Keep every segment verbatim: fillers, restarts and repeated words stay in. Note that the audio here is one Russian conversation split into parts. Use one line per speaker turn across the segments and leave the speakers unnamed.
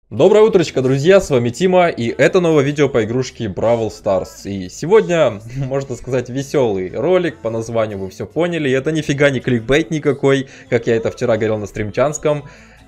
Доброе утречко, друзья, с вами Тима, и это новое видео по игрушке Бравл Старс. И сегодня, можно сказать, веселый ролик, по названию вы все поняли, это нифига не кликбейт никакой, как я это вчера говорил на стримчанском.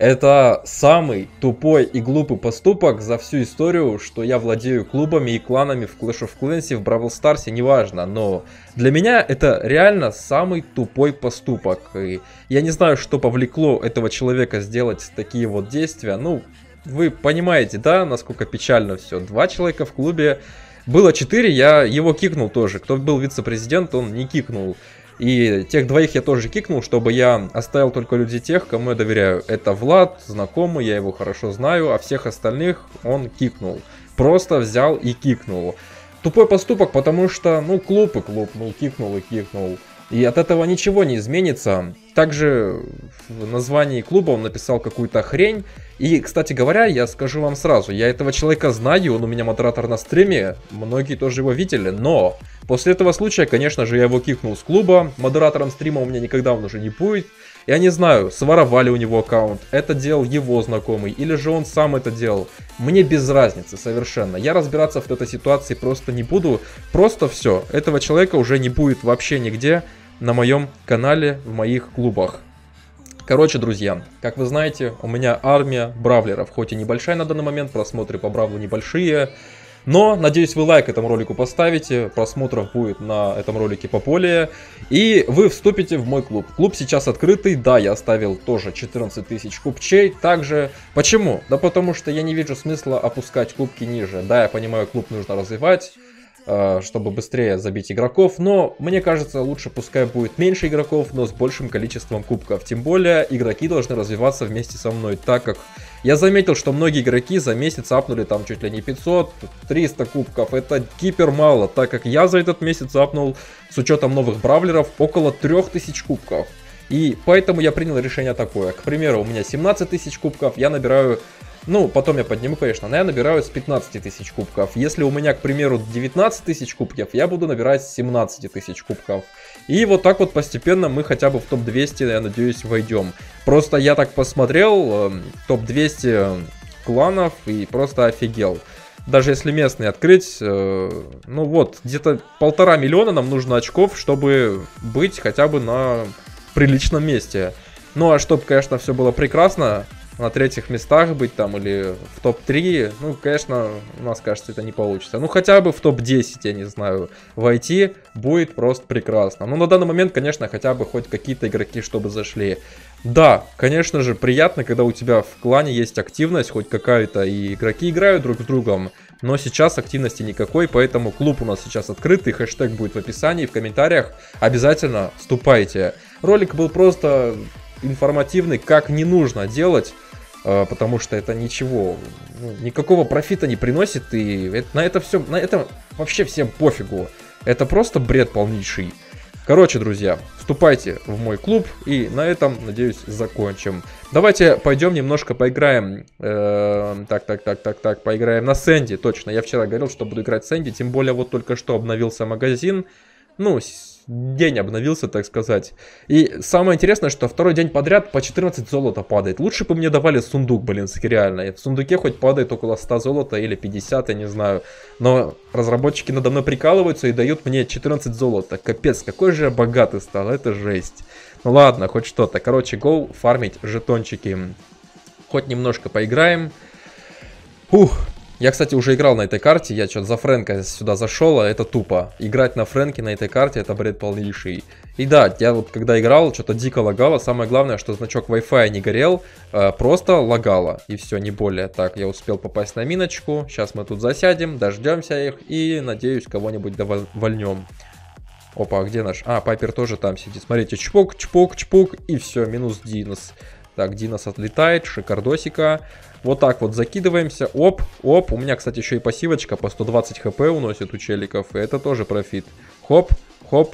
Это самый тупой и глупый поступок за всю историю, что я владею клубами и кланами в Clash of Clans, в Бравл Старсе, неважно, но для меня это реально самый тупой поступок. И я не знаю, что повлекло этого человека сделать такие вот действия, ну... Вы понимаете, да, насколько печально все. Два человека в клубе. Было четыре, я его кикнул тоже. Кто был вице-президент, он не кикнул. И тех двоих я тоже кикнул, чтобы я оставил только людей тех, кому я доверяю. Это Влад, знакомый, я его хорошо знаю, а всех остальных он кикнул. Просто взял и кикнул. Тупой поступок, потому что, ну, клуб и клуб, ну, кикнул и кикнул. И от этого ничего не изменится. Также в названии клуба он написал какую-то хрень. И, кстати говоря, я скажу вам сразу, я этого человека знаю, он у меня модератор на стриме, многие тоже его видели, но после этого случая, конечно же, я его кикнул с клуба, модератором стрима у меня никогда он уже не будет. Я не знаю, своровали у него аккаунт, это делал его знакомый, или же он сам это делал. Мне без разницы совершенно. Я разбираться в этой ситуации просто не буду. Просто все, этого человека уже не будет вообще нигде на моем канале, в моих клубах. Короче, друзья, как вы знаете, у меня армия бравлеров, хоть и небольшая на данный момент, просмотры по бравлу небольшие. Но, надеюсь, вы лайк этому ролику поставите, просмотров будет на этом ролике поболее. И вы вступите в мой клуб. Клуб сейчас открытый, да, я оставил тоже четырнадцать тысяч кубчей. Также, почему? Да потому что я не вижу смысла опускать кубки ниже. Да, я понимаю, клуб нужно развивать, чтобы быстрее забить игроков, но мне кажется, лучше пускай будет меньше игроков, но с большим количеством кубков. Тем более, игроки должны развиваться вместе со мной, так как я заметил, что многие игроки за месяц апнули там чуть ли не пятьсот триста кубков. Это гипер мало, так как я за этот месяц апнул, с учетом новых бравлеров, около трёх тысяч кубков. И поэтому я принял решение такое. К примеру, у меня семнадцать тысяч кубков, я набираю... Ну, потом я подниму, конечно, но я набираю с пятнадцати тысяч кубков. Если у меня, к примеру, девятнадцать тысяч кубков, я буду набирать с семнадцати тысяч кубков. И вот так вот постепенно мы хотя бы в топ двести, я надеюсь, войдем. Просто я так посмотрел, топ двести кланов и просто офигел. Даже если местные открыть, ну вот, где-то полтора миллиона нам нужно очков, чтобы быть хотя бы на приличном месте. Ну, а чтобы, конечно, все было прекрасно, на третьих местах быть там или в топ три, ну, конечно, у нас, кажется, это не получится. Ну, хотя бы в топ десять, я не знаю, войти будет просто прекрасно. Но на данный момент, конечно, хотя бы хоть какие-то игроки, чтобы зашли. Да, конечно же, приятно, когда у тебя в клане есть активность, хоть какая-то, и игроки играют друг с другом. Но сейчас активности никакой, поэтому клуб у нас сейчас открытый, хэштег будет в описании, в комментариях. Обязательно вступайте. Ролик был просто информативный, как не нужно делать. Потому что это ничего, ну, никакого профита не приносит, и это, на это все, на это вообще всем пофигу. Это просто бред полнейший. Короче, друзья, вступайте в мой клуб, и на этом, надеюсь, закончим. Давайте пойдем немножко поиграем. Э, так, так, так, так, так, поиграем на Сэнди. Точно, я вчера говорил, что буду играть Сэнди, тем более вот только что обновился магазин. Ну, день обновился, так сказать. И самое интересное, что второй день подряд по четырнадцать золота падает. Лучше бы мне давали сундук, блин, реально. В сундуке хоть падает около ста золота или пятьдесят, я не знаю. Но разработчики надо мной прикалываются и дают мне четырнадцать золота. Капец, какой же я богатый стал, это жесть. Ну ладно, хоть что-то. Короче, go фармить жетончики. Хоть немножко поиграем. Ух. Я, кстати, уже играл на этой карте, я что-то за Фрэнка сюда зашел, а это тупо. Играть на Фрэнке на этой карте, это бред полнейший. И да, я вот когда играл, что-то дико лагало. Самое главное, что значок Wi-Fi не горел, э, просто лагало. И все, не более. Так, я успел попасть на миночку. Сейчас мы тут засядем, дождемся их и, надеюсь, кого-нибудь довольнем. Опа, а где наш? А, Пайпер тоже там сидит. Смотрите, чпок, чпок, чпок, и все, минус Динос. Так, Динос отлетает, шикардосика. Вот так вот закидываемся. Оп, оп. У меня, кстати, еще и пассивочка по сто двадцать хп уносит у челиков. И это тоже профит. Хоп, хоп.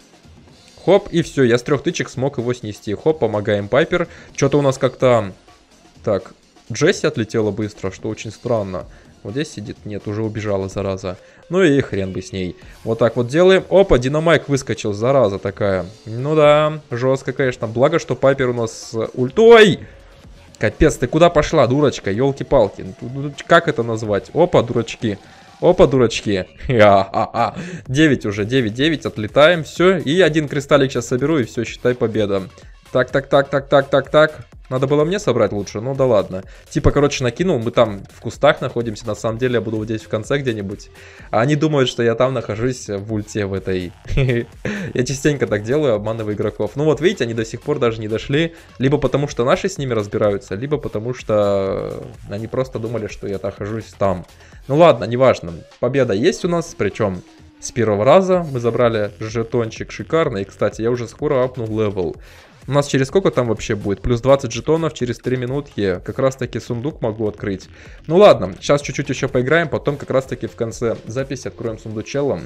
Хоп, и все. Я с трех тычек смог его снести. Хоп, помогаем Пайпер. Что-то у нас как-то... Так, Джесси отлетела быстро, что очень странно. Вот здесь сидит. Нет, уже убежала, зараза. Ну и хрен бы с ней. Вот так вот делаем. Опа, Динамайк выскочил, зараза такая. Ну да, жестко, конечно. Благо, что Пайпер у нас с ультой. Капец, ты куда пошла, дурочка? Ёлки-палки. Как это назвать? Опа, дурачки. Опа, дурачки. А-а-а. девять уже, девять девять, отлетаем, все. И один кристаллик сейчас соберу, и все, считай, победа. Так, так, так, так, так, так, так. Надо было мне собрать лучше, ну да ладно. Типа, короче, накинул, мы там в кустах находимся, на самом деле я буду вот здесь в конце где-нибудь. А они думают, что я там нахожусь в ульте в этой. Я частенько так делаю, обманываю игроков. Ну вот видите, они до сих пор даже не дошли. Либо потому, что наши с ними разбираются, либо потому, что они просто думали, что я нахожусь там. Ну ладно, неважно. Победа есть у нас, причем с первого раза мы забрали жетончик шикарно. И, кстати, я уже скоро апнул левел. У нас через сколько там вообще будет? Плюс двадцать жетонов через три минутки. Как раз таки сундук могу открыть. Ну ладно, сейчас чуть-чуть еще поиграем. Потом как раз таки в конце записи откроем сундучелом.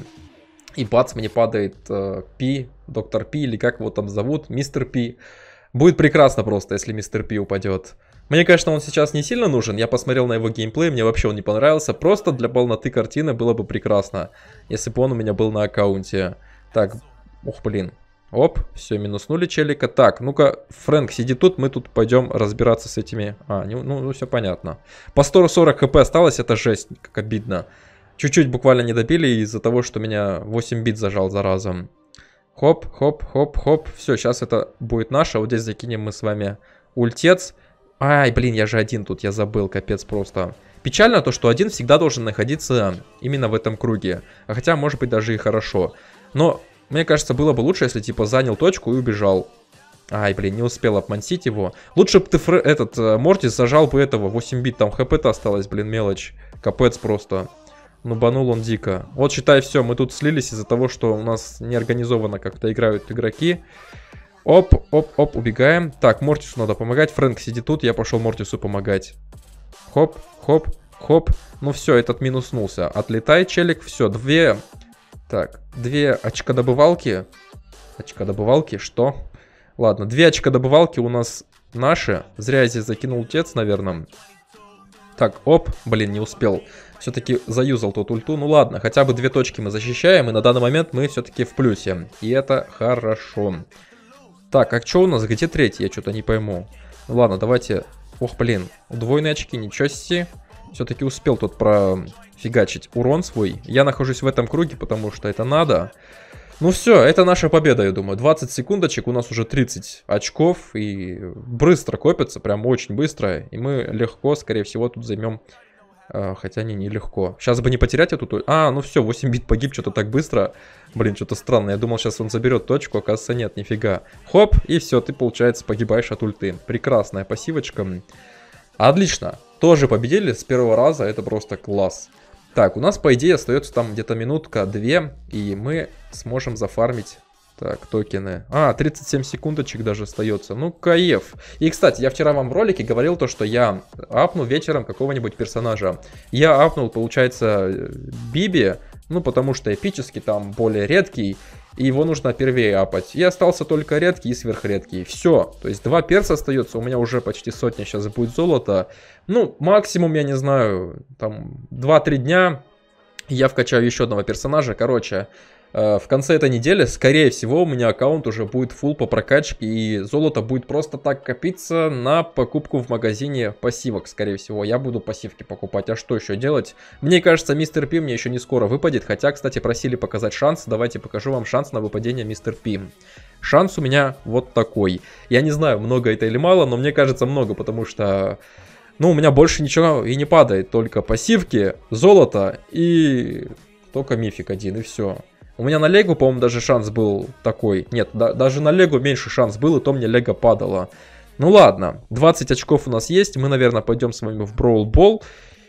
И бац, мне падает э, Пи, доктор Пи, или как его там зовут, мистер Пи. Будет прекрасно просто, если мистер Пи упадет. Мне, конечно, он сейчас не сильно нужен. Я посмотрел на его геймплей, мне вообще он не понравился. Просто для полноты картины было бы прекрасно, если бы он у меня был на аккаунте. Так, ух, блин. Оп, все, минуснули челика. Так, ну-ка, Фрэнк, сиди тут, мы тут пойдем разбираться с этими... А, ну, ну все понятно. По сто сорок хп осталось, это жесть, как обидно. Чуть-чуть буквально не добили из-за того, что меня восемь бит зажал за разом. Хоп, хоп, хоп, хоп. Все, сейчас это будет наше. Вот здесь закинем мы с вами ультец. Ай, блин, я же один тут, я забыл, капец просто. Печально то, что один всегда должен находиться именно в этом круге. А хотя, может быть, даже и хорошо. Но... Мне кажется, было бы лучше, если, типа, занял точку и убежал. Ай, блин, не успел обмансить его. Лучше бы ты, фр... этот, Мортис зажал бы этого. восемь бит, там хп-то осталось, блин, мелочь. Капец просто. Ну, банул он дико. Вот, считай, все, мы тут слились из-за того, что у нас неорганизованно как-то играют игроки. Оп, оп, оп, убегаем. Так, Мортису надо помогать. Фрэнк сидит тут, я пошел Мортису помогать. Хоп, хоп, хоп. Ну, все, этот минуснулся. Отлетай, челик, все, две... Так, две очкодобывалки. Очкодобывалки, что? Ладно, две очкодобывалки у нас наши. Зря я здесь закинул тец, наверное. Так, оп, блин, не успел. Все-таки заюзал тот ульту. Ну ладно, хотя бы две точки мы защищаем. И на данный момент мы все-таки в плюсе. И это хорошо. Так, а что у нас? Где третий? Я что-то не пойму. Ну ладно, давайте... Ох, блин, удвоенные очки, ничего себе. Все-таки успел тут профигачить урон свой. Я нахожусь в этом круге, потому что это надо. Ну все, это наша победа, я думаю. двадцать секундочек, у нас уже тридцать очков. И быстро копятся, прям очень быстро. И мы легко, скорее всего, тут займем... А, хотя не, нелегко. Сейчас бы не потерять эту... А, ну все, восемь бит погиб, что-то так быстро. Блин, что-то странно. Я думал, сейчас он заберет точку, оказывается, нет, нифига. Хоп, и все, ты, получается, погибаешь от ульты. Прекрасная пассивочка. Отлично. Тоже победили с первого раза, это просто класс. Так, у нас, по идее, остается там где-то минутка-две, и мы сможем зафармить... Так, токены. А, тридцать семь секундочек даже остается. Ну, кайф. И, кстати, я вчера вам в ролике говорил то, что я апну вечером какого-нибудь персонажа. Я апнул, получается, Биби, ну, потому что эпический там более редкий, и его нужно первее апать. И остался только редкий и сверхредкий. Все. То есть два перса остается, у меня уже почти сотня сейчас будет золота. Ну, максимум, я не знаю, там два-три дня я вкачаю еще одного персонажа. Короче... В конце этой недели, скорее всего, у меня аккаунт уже будет full по прокачке, и золото будет просто так копиться на покупку в магазине пассивок, скорее всего. Я буду пассивки покупать, а что еще делать? Мне кажется, мистер Пи мне еще не скоро выпадет, хотя, кстати, просили показать шанс. Давайте покажу вам шанс на выпадение мистер Пи. Шанс у меня вот такой. Я не знаю, много это или мало, но мне кажется много, потому что... Ну, у меня больше ничего и не падает, только пассивки, золото и только мифик один, и все. У меня на Лего, по-моему, даже шанс был такой. Нет, да, даже на Лего меньше шанс был, и то мне Лего падало. Ну ладно, двадцать очков у нас есть. Мы, наверное, пойдем с вами в Brawl Ball.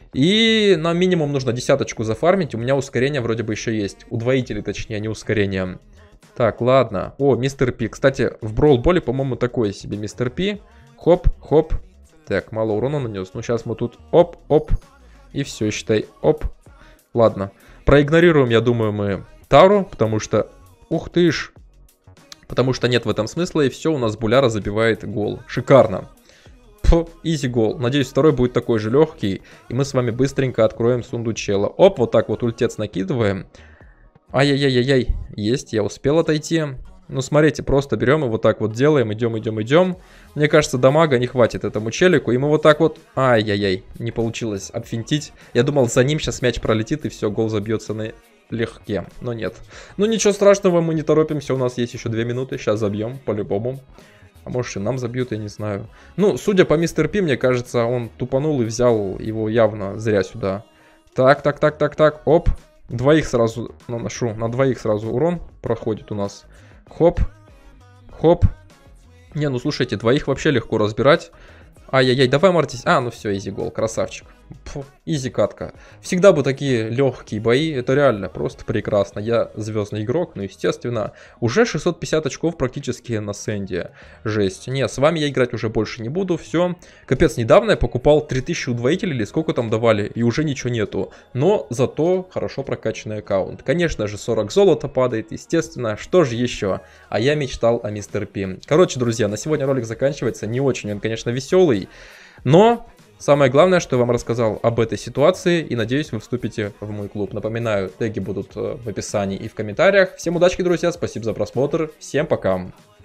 И нам минимум нужно десяточку зафармить. У меня ускорение вроде бы еще есть. Удвоители, точнее, не ускорение. Так, ладно. О, мистер Пи. Кстати, в Brawl Ball, по-моему, такой себе мистер Пи. Хоп, хоп. Так, мало урона нанес. Ну, сейчас мы тут оп, оп. И все, считай, оп. Ладно. Проигнорируем, я думаю, мы... Тару, потому что... Ух ты ж! Потому что нет в этом смысла, и все, у нас Буляра забивает гол. Шикарно. Пф, изи гол. Надеюсь, второй будет такой же легкий, и мы с вами быстренько откроем сундучела. Оп, вот так вот ультец накидываем. Ай-яй-яй-яй-яй. Есть, я успел отойти. Ну, смотрите, просто берем и вот так вот делаем, идем, идем, идем. Мне кажется, дамага не хватит этому челику, и мы вот так вот... Ай-яй-яй, не получилось обфинтить. Я думал, за ним сейчас мяч пролетит, и все, гол забьется на легке, но нет. Ну, ничего страшного, мы не торопимся, у нас есть еще две минуты, сейчас забьем, по-любому. А может, и нам забьют, я не знаю. Ну, судя по мистер Пи, мне кажется, он тупанул и взял его явно зря сюда. Так, так, так, так, так, оп. Двоих сразу наношу, на двоих сразу урон проходит у нас. Хоп, хоп. Не, ну слушайте, двоих вообще легко разбирать. Ай-яй-яй, давай, Мартис. А, ну все, изи гол, красавчик. Фу, изи катка. Всегда бы такие легкие бои, это реально просто прекрасно. Я звездный игрок, ну естественно. Уже шестьсот пятьдесят очков практически на Сэнде. Жесть. Не, с вами я играть уже больше не буду, все. Капец, недавно я покупал три тысячи удвоителей или сколько там давали, и уже ничего нету. Но зато хорошо прокачанный аккаунт. Конечно же, сорок золота падает, естественно. Что же еще? А я мечтал о мистер Пи. Короче, друзья, на сегодня ролик заканчивается. Не очень он, конечно, веселый. Но самое главное, что я вам рассказал об этой ситуации, и надеюсь, вы вступите в мой клуб. Напоминаю, теги будут в описании и в комментариях. Всем удачи, друзья, спасибо за просмотр, всем пока!